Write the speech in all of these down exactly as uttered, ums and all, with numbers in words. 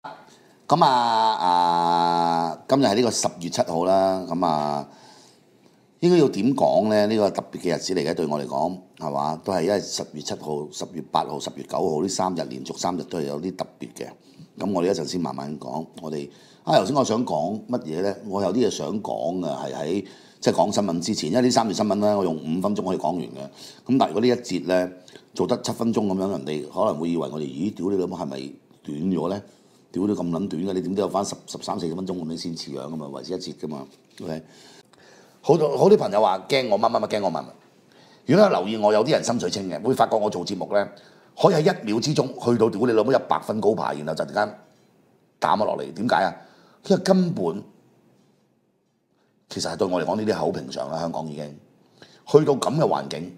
咁啊啊，今日係呢個十月七號啦，咁啊應該要點講咧？呢、這個特別嘅日子嚟嘅，對我嚟講係嘛，都係因為十月七號、十月八號、十月九號呢三日連續三日都係有啲特別嘅。咁我哋一陣先慢慢講。我哋啊頭先我想講乜嘢咧？我有啲嘢想講嘅係喺即係講新聞之前，因為呢三條新聞咧，我用五分鐘可以講完嘅。咁但係如果呢一節咧做得七分鐘咁樣，人哋可能會以為我哋咦屌你老母係咪短咗咧？屌你咁撚短嘅，你點都有翻十十三四分鐘咁樣先似樣噶嘛，維持一節噶嘛。OK， 好多好多朋友話驚我乜乜乜驚我乜乜。如果有留意我，有啲人心水清嘅，會發覺我做節目咧，可以喺一秒之中去到屌你老母一百分高排，然後就突然間打咗落嚟。點解啊？因為根本其實係對我嚟講呢啲係好平常啦。香港已經去到咁嘅環境，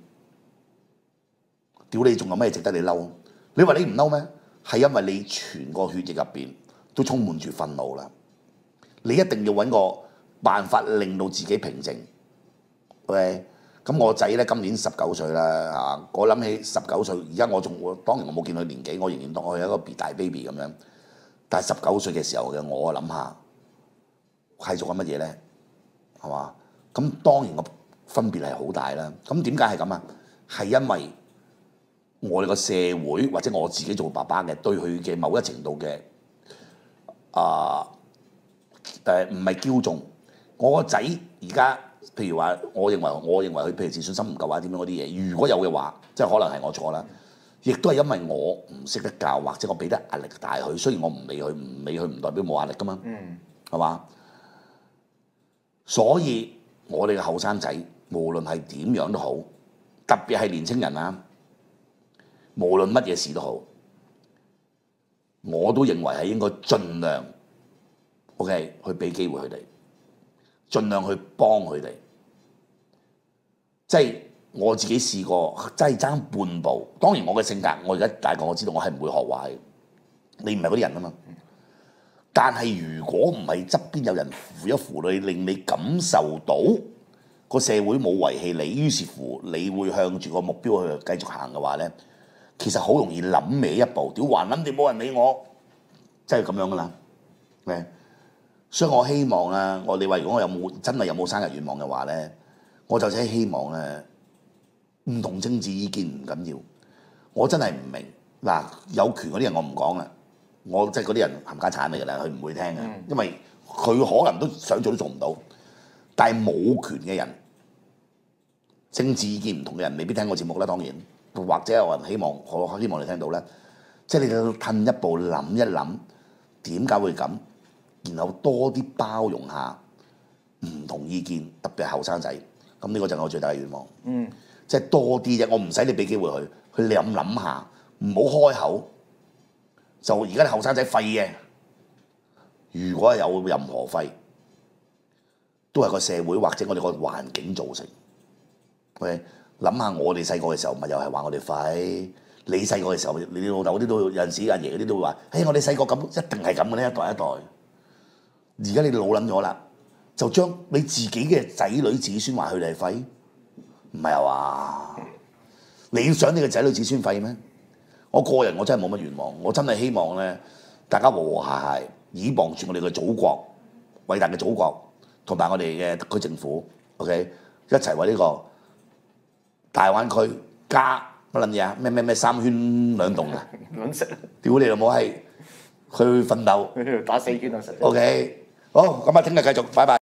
屌你仲有咩值得你嬲？你話你唔嬲咩？係因為你全個血液入邊都充滿住憤怒啦，你一定要揾個辦法令到自己平靜。喂，咁我仔咧今年十九歲啦嚇，我諗起十九歲，而家我仲我當然我冇見佢年紀，我仍然當佢係一個 B 大 baby 咁樣。但係十九歲嘅時候嘅我諗下係做緊乜嘢咧？係嘛？咁當然個分別係好大啦。咁點解係咁啊？係因為我哋個社會或者我自己做爸爸嘅，對佢嘅某一程度嘅啊誒唔係驕縱。我個仔而家譬如話，我認為我認為佢譬如自信心唔夠啊點樣嗰啲嘢，如果有嘅話，即係可能係我錯啦。亦都係因為我唔識得教，或者我俾得壓力大佢。雖然我唔理佢，唔理佢唔代表冇壓力噶嘛，係嘛、嗯？所以我哋嘅後生仔，無論係點樣都好，特別係年青人啊。無論乜嘢事都好，我都認為係應該盡量 OK 去俾機會佢哋，盡量去幫佢哋。即係我自己試過，真係爭半步。當然我嘅性格，我而家大個我知道我係唔會學壞。你唔係嗰啲人啊嘛。但係如果唔係側邊有人扶一扶你，令你感受到個社會冇遺棄你，於是乎你會向住個目標去繼續行嘅話咧。其實好容易諗歪一步，屌還諗掂冇人理我，真係咁樣噶啦。誒，所以我希望啊，我你話如果我有冇真係有冇生日願望嘅話咧，我就真係希望咧，唔同政治意見唔緊要，我真係唔明嗱，有權嗰啲人我唔講啦，我即係嗰啲人冚家產嚟㗎啦，佢唔會聽嘅，因為佢可能都想做都做唔到，但係冇權嘅人，政治意見唔同嘅人未必聽我節目啦，當然。或者有人希望，我希望你聽到咧，即係你要褪一步諗一諗點解會咁，然後多啲包容下唔同意見，特別係後生仔。咁呢個就係我最大嘅願望。嗯，即係多啲啫，我唔使你俾機會佢，去諗諗下，唔好開口。就而家啲後生仔廢嘅，如果係有任何廢，都係個社會或者我哋個環境造成。OK。諗下我哋細個嘅時候，咪又係話我哋廢。你細個嘅時候，你老豆嗰啲都有陣時，阿爺嗰啲都會話：嘿，我哋細個咁一定係咁嘅呢，一代一代。而家你哋老撚咗啦，就將你自己嘅仔女子孫話佢哋係廢，唔係啊嘛？你要想你嘅仔女子孫廢咩？我個人我真係冇乜願望，我真係希望咧，大家和和諧諧，倚傍住我哋嘅祖國，偉大嘅祖國，同埋我哋嘅特區政府 ，OK， 一齊為呢個大灣區加乜撚嘢啊？咩咩咩三圈兩棟啊！撚食啊！屌你老母係去奮鬥，打四圈啊！食 OK，好咁啊，聽日繼續，拜拜。